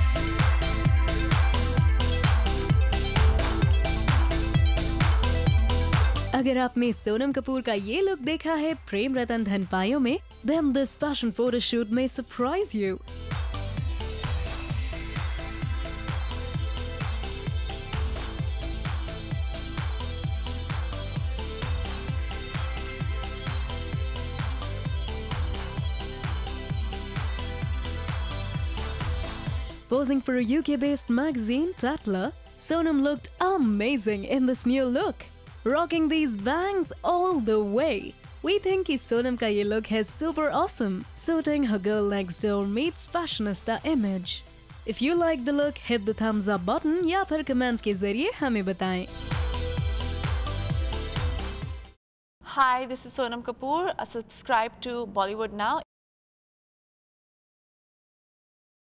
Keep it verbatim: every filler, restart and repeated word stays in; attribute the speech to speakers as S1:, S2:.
S1: अगर आपने सोनम कपूर का ये लुक देखा है प्रेम रतन धन पायो में, then this fashion photoshoot may surprise you. Posing for a U K-based magazine, Tatler, Sonam looked amazing in this new look. Rocking these bangs all the way. We think कि Sonam का ये look है super awesome, suiting her girl next door meets fashionista image. If you like the look, hit the thumbs up button या फिर comments के जरिए हमें बताएं.
S2: Hi, this is Sonam Kapoor. Uh, subscribe to Bollywood Now.